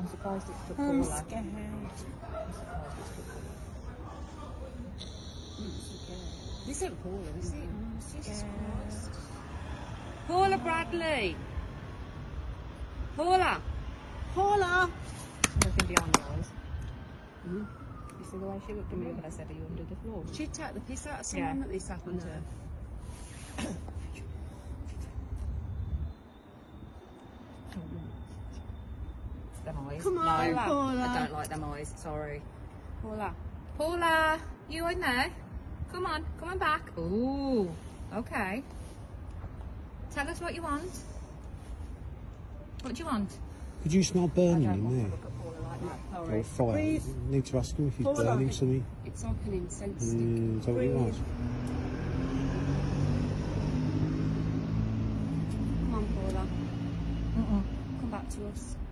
I'm surprised it took I'm Paula. scared. This ain't Paula, is it? Oh, Jesus Christ. Paula Bradley! Paula! Paula! Looking behind yours. You see the way she looked at me when I said, are you under the floor? She'd take the piss out of someone that this happened to. It's them eyes. Come on, no, Paula. I don't like them eyes, sorry. Paula. Paula! You in there? Come on back. Ooh, okay. Tell us what you want. What do you want? Could you smell burning in there? Look at Paula like that, sorry. Or fire? Breathe. Need to ask him if he's Paula. burning something. It's like an incense stick. Is that what he wants? Come on, Paula. Come back to us.